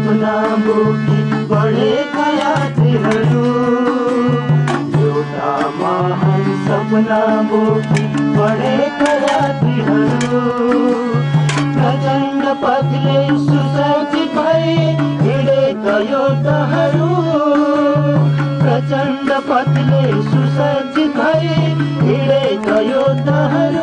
सपना बोकी बढेका यात्रीहरू, एउटा महान सपना बोकी बढेका यात्रीहरू। प्रचण्ड पथले सुसज्जित भई हिँडेका योद्धाहरू, प्रचण्ड पथले सुसज्जित भई हिँडेका योद्धाहरू।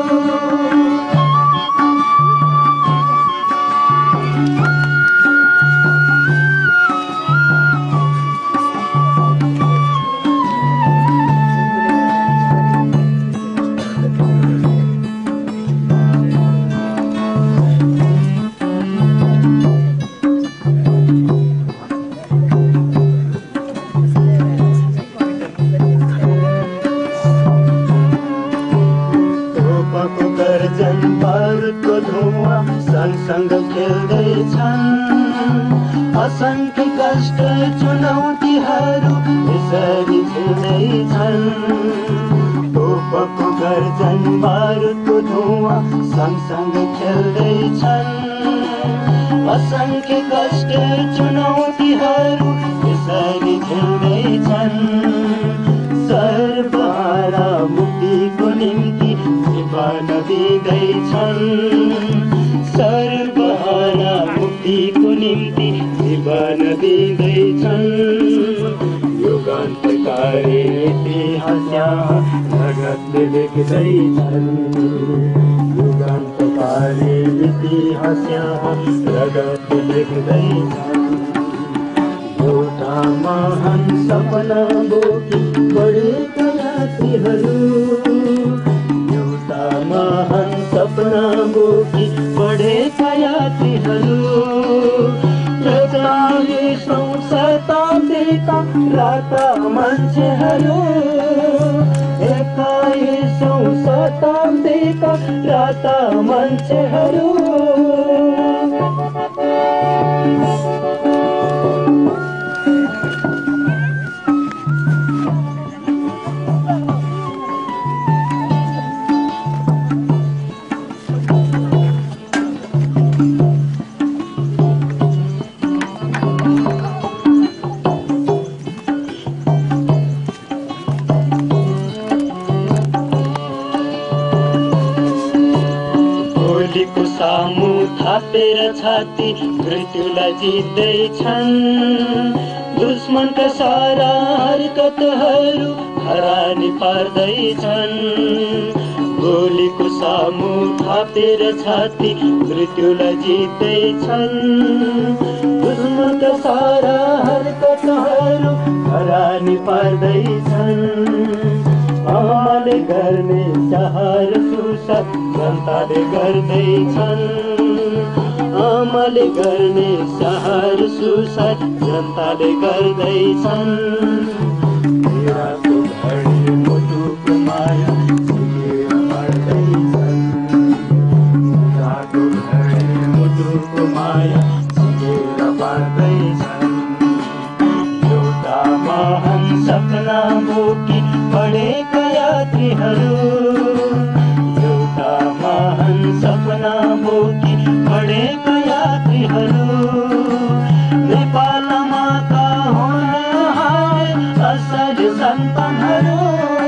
सँगसँग खेल्दैछन्, असंख्य कष्ट चुनौतीहरू यसरी झेल्दैछन्। तोपको गर्जन बारुदको धुवाँ सँगसँग खेल्दैछन्, असंख्य कष्ट चुनौतीहरू यसरी झेल्दैछन्। सर्वहारा मुक्तिको निम्ति जीवन दिँदैछन्, सर्वहारा मुक्तिको निम्ति जीवन दिँदैछन्। युगान्तकारी इतिहास रगतले लेख्दैछन्, युगान्तकारी इतिहास रगतले लेख्दैछन्। एउटा महान सपना बोकी बढेका यात्रीहरू, एउटा महान सपना बोकी बढेका यात्रीहरू। 43औं शताब्दीका राता मान्छेहरू, 21औं शताब्दीका राता मान्छेहरू। सामु थापेर छाती मृत्युलाई जित्दैछन्, दुश्मनका सारा हरकतहरू हरानी पार्दैछन्। गोलीको सामु थापेर छाती मृत्युलाई जित्दैछन्, दुश्मनका सारा हरकतहरू हरानी पार्दैछन्। आमाले गर्ने सहार सुसार जनताले गर्दैछन्, आमाले गर्ने सहार सुसार जनताले गर्दैछन्। पीडाको घडी मुटुको माया सिकेर पार्दैछन्, पीडाको घडी मुटुको माया सिकेर पार्दैछन्। एउटा महान सपना बोकी बढेका यात्रीहरू, एउटा महान सपना बोकी बढेका यात्रीहरू। नेपालमा का हुनहार असल सन्तानहरू,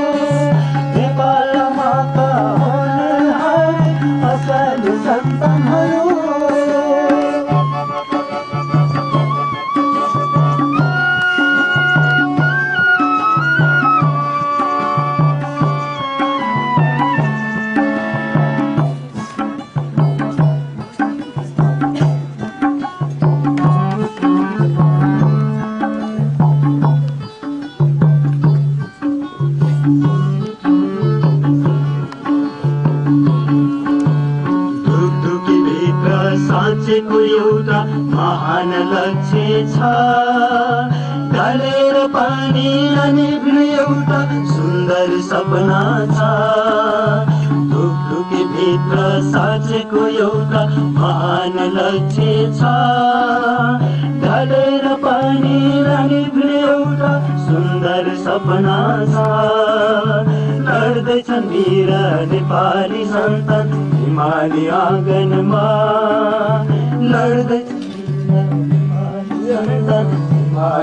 नेपालमा का हुनहार असल सन्तानहरू। साँचेको एउटा महान लक्ष्य छ, ढलेर पानी निभ्ने एउटा सुन्दर सपना छ। ढुकढुकी भित्र साँचेको एउटा महान लक्ष्य छ, ढलेर पानी निभ्ने एउटा सुन्दर सपना छ। लड्दैछन् वीर नेपाली सन्तान हिमाली आँगनमा, लड्दैछन्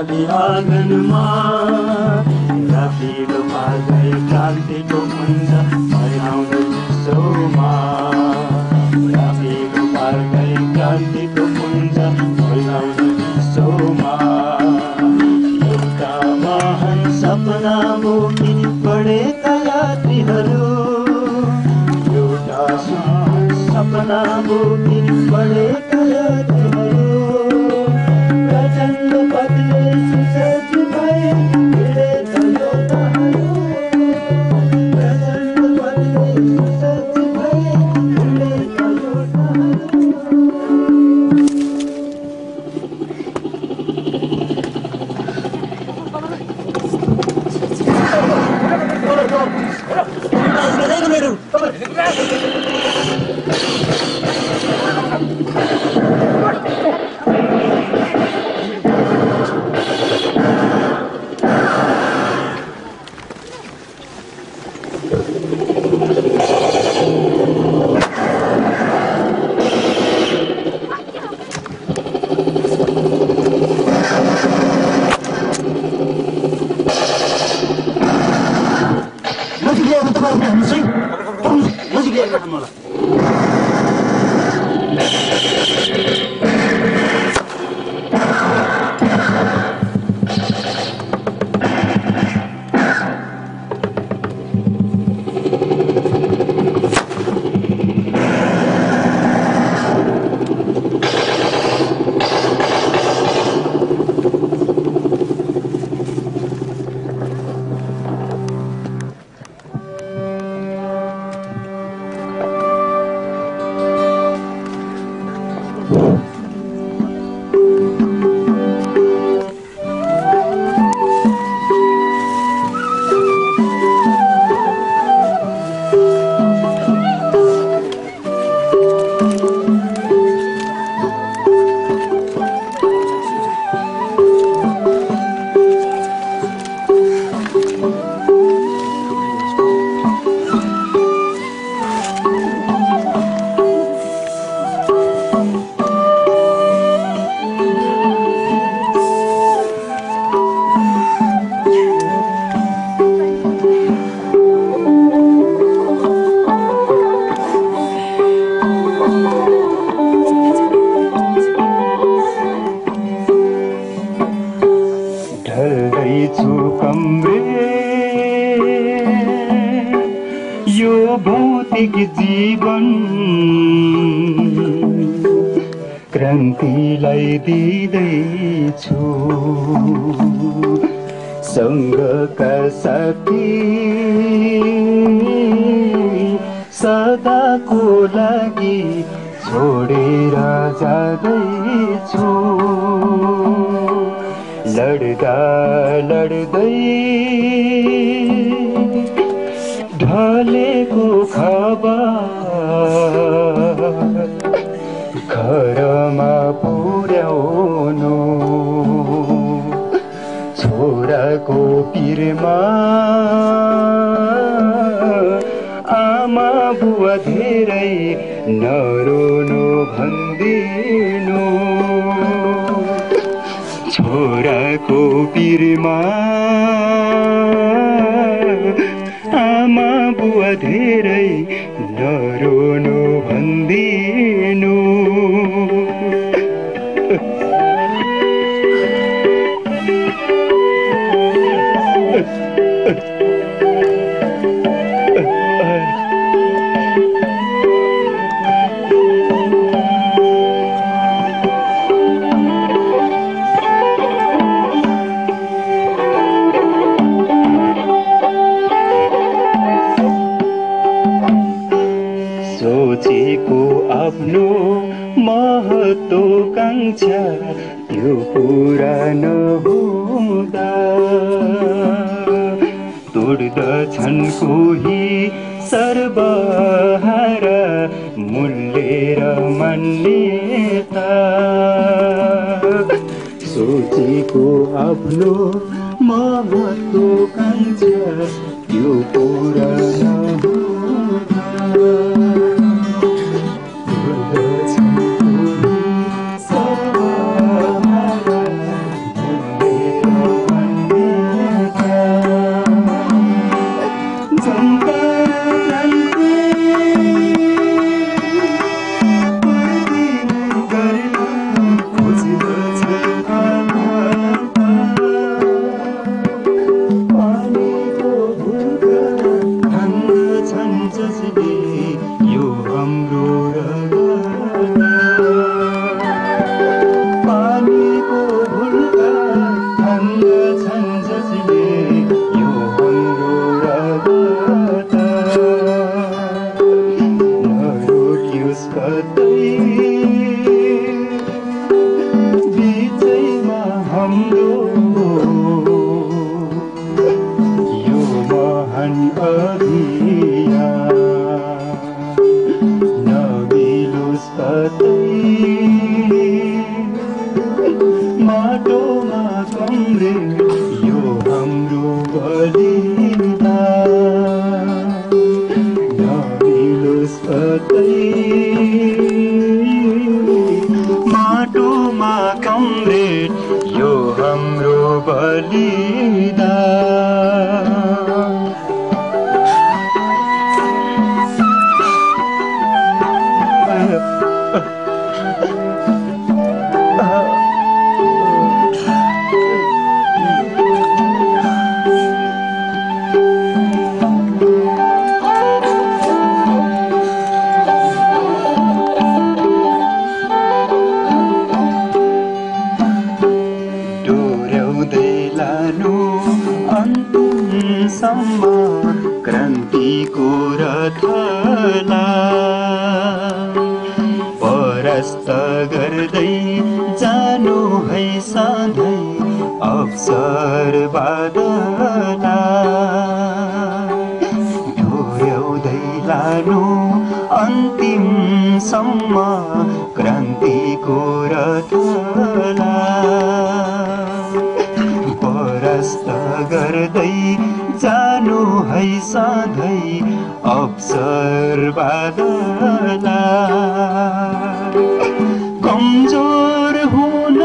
नेपाली आँगनमा रातिलो पार्दै क्रान्तिको पुञ्ज फैलाउँदै विश्वमा रातिलो पार्दै क्रान्तिको पुञ्ज फैलाउँदै विश्वमा एउटा महान सपना बोकी बढेका यात्रीहरू एउटा सपना बोकी बढेका यात्रीहरू प्रचण्ड पदले सुसज्ज भए हिँडेछ योद्धाहरू प्रचण्ड पदले सुसज्ज भए हिँडेछ जीवन क्रान्तिलाई दिँदैछु सँगका साथी सदाको लागि छोडेर जाँदैछु लड्दा लड्दै ढलेको खबर घरमा पुर्याउनु छोराको पिरमा आमा बुवा धेरै नरोनु भन्दिनु छोराको पिरमा आमा बुवा धेरै नरोनु भन्दिनु सोचेको आफ्नो महत्वाकांक्षा त्यो पुरा नहुँदा तोड्दछन् कोही सर्वहारा मूल्य र मान्यता सोचेको आफ्नो महत्वाकांक्षा त्यो पुरा नहुँदा तोड्दछन् कोही सर्वहारा मूल्य कमरेड यो हाम्रो बलिदान नमिलोस् कतै माटोमा कमरेड यो हाम्रो बलिदान सम्म क्रान्तिको रथलाई परास्त गर्दै जानु है सधैँ अवसरवादलाई डोर्याउँदै लानु अन्तिमसम्म क्रान्तिको रथलाई परास्त गर्दै जानु है सधैँ अवसरवादलाई कमजोर हुन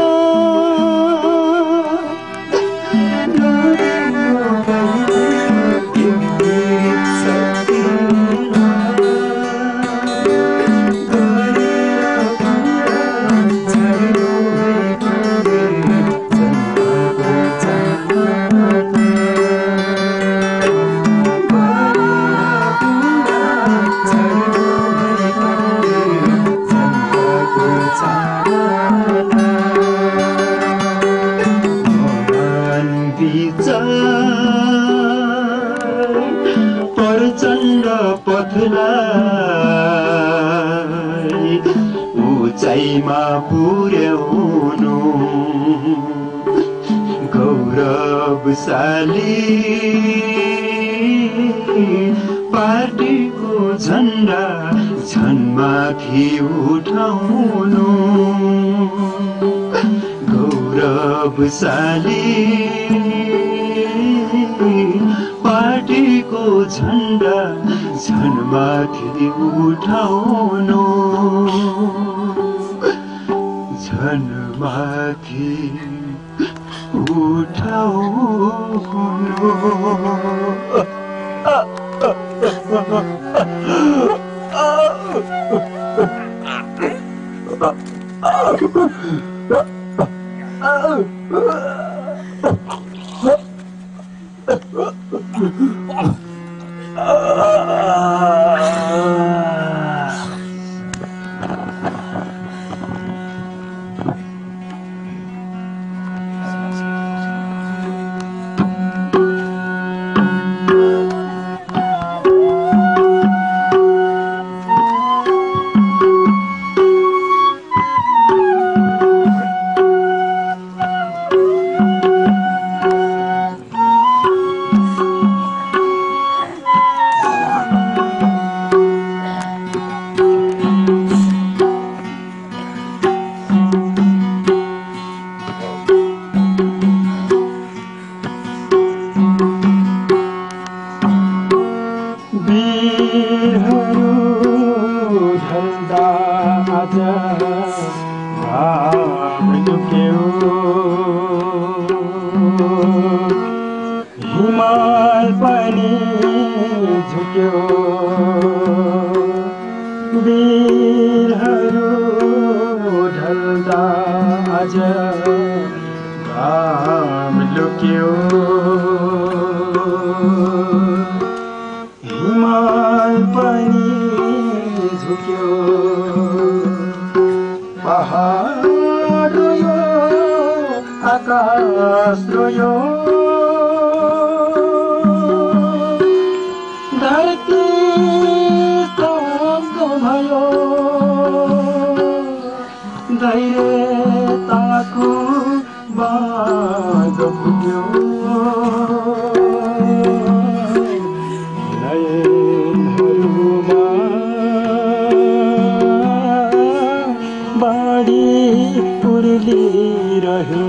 प्रचण्ड पथलाई उचाइमा पुर्याउनु गौरवशाली पार्टीको झण्डा झन्माथि उठाउनु गौरवशाली पार्टीको झण्डा झन्माथि उठाउनु झन्माथि उठाउनु हिमाल पनि झुक्यो वीरहरू ढल्दा आज घाम लुक्यो हिमाल पनि झुक्यो पहाड रोयो आकाश रोयो धरती स्तब्ध भयो धैर्यताको बाँध फुट्यो नयनहरूमा बाढी उर्लिरह्यो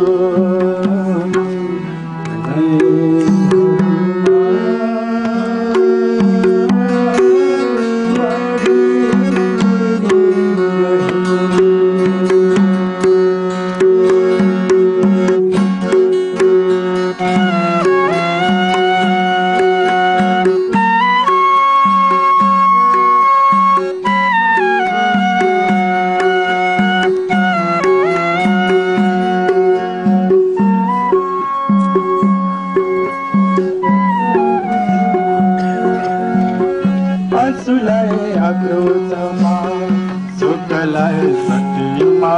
आँसुलाई आक्रोशमा सुखलाई शक्तिमा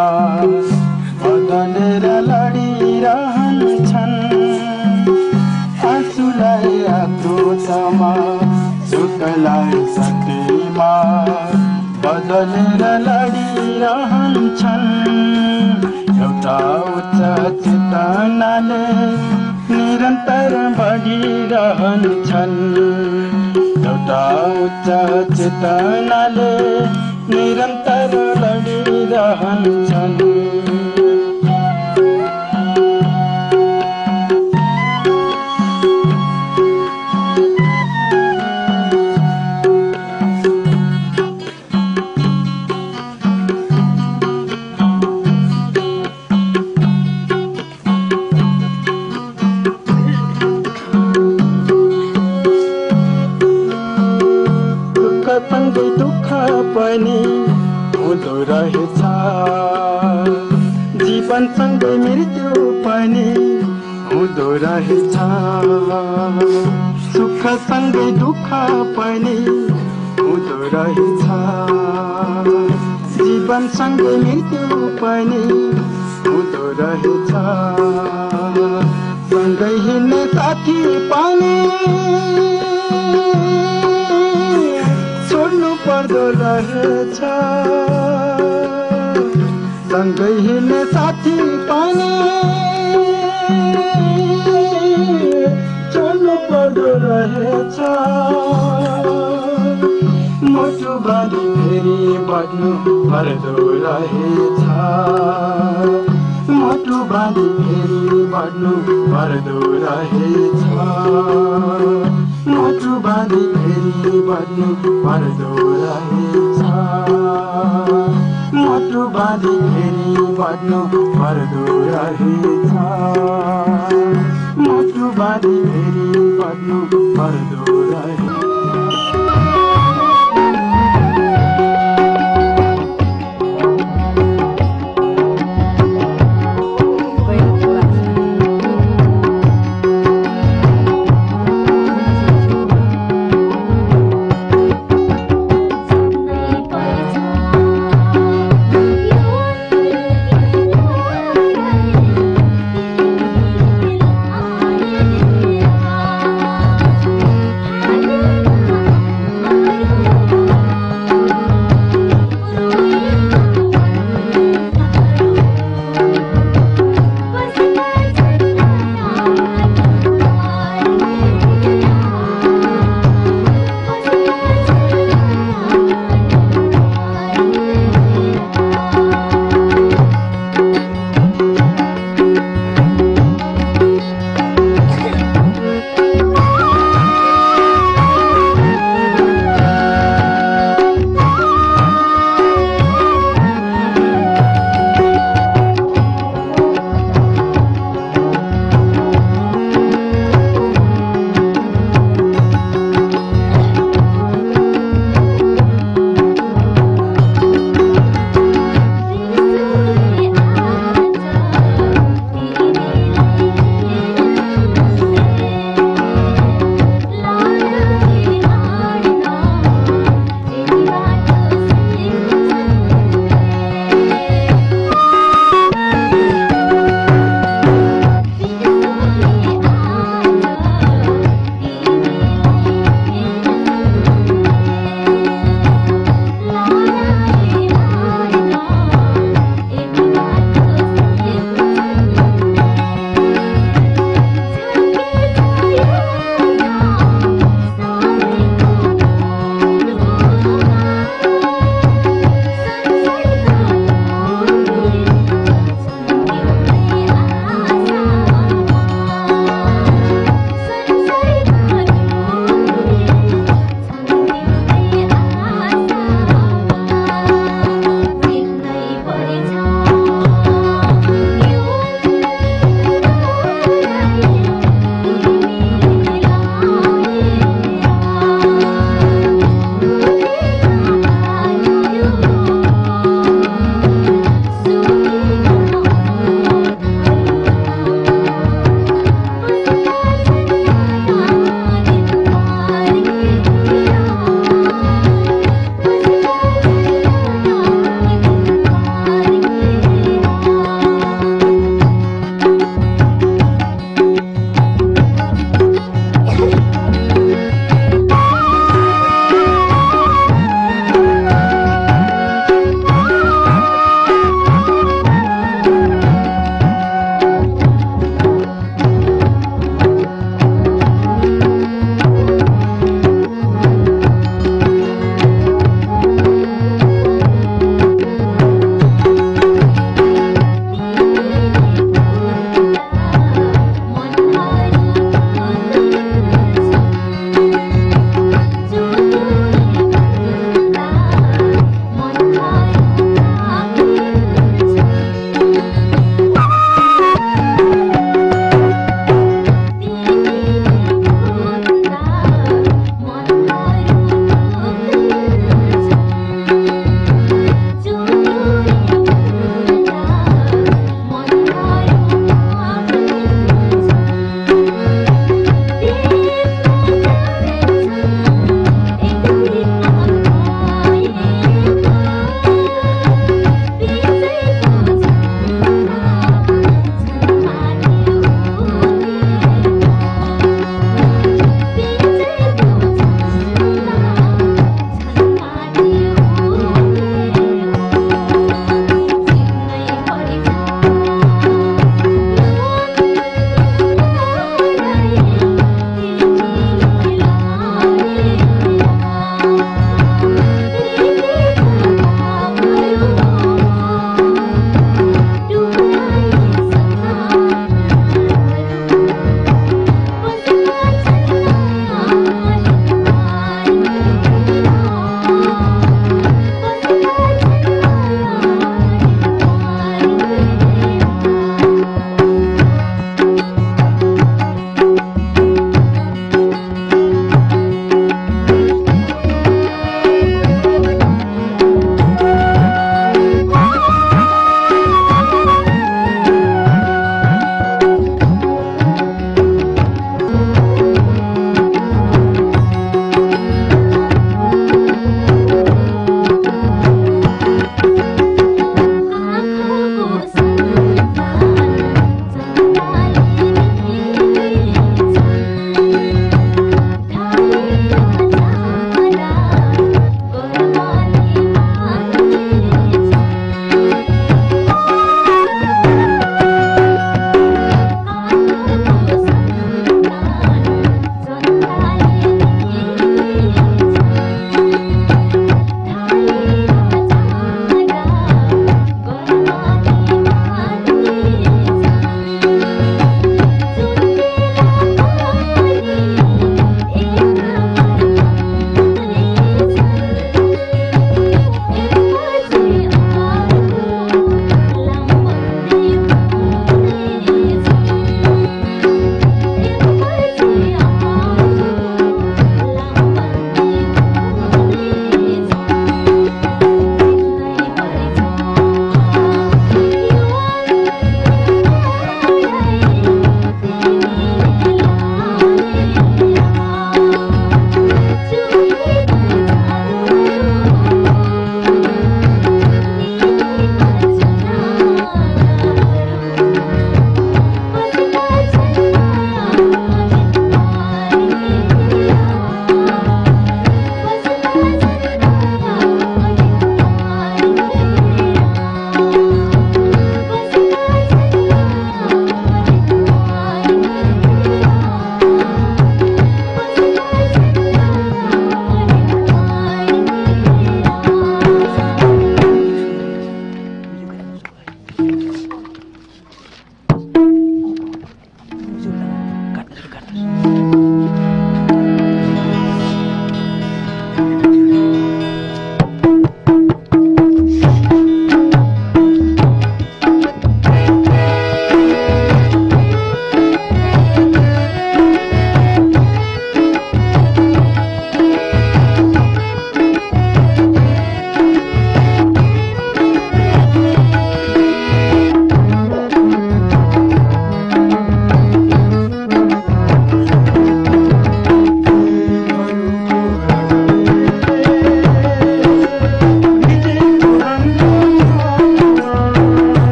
बदलेर लडिरहन्छन् आँसुलाई आक्रोशमा सुखलाई शक्तिमा बदलेर लडिरहन्छन् एउटा उच्च चेतनाले निरन्तर बढिरहन्छन् एउटा उच्च चेतनाले निरन्तर लडिरहन्छन् सँगै दुःख पनि हुँदो रहेछ जीवनसँगै मृत्यु पनि हुँदो रहेछ सुखसँगै दुःख पनि हुँदो रहेछ जीवनसँगै मृत्यु पनि हुँदो रहेछ सँगै हिँड्ने साथी पनि छोड्नु पर्दो रहेछ सँगै हिँड्ने साथी पनि छोड्नु पर्दो रहेछ मुटु बाँधी फेरि बढ्नु पर्दो रहेछ मुटु बाँधी फेरि बढ्नु पर्दो रहेछ मुटु बाँधी फेरि बढ्नु पर्दो रहेछ मुटु बाँधी फेरि बढ्नु पर्दो रहेछ मुटु बाँधी फेरि बढ्नु पर्दो रहेछ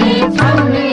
छाउने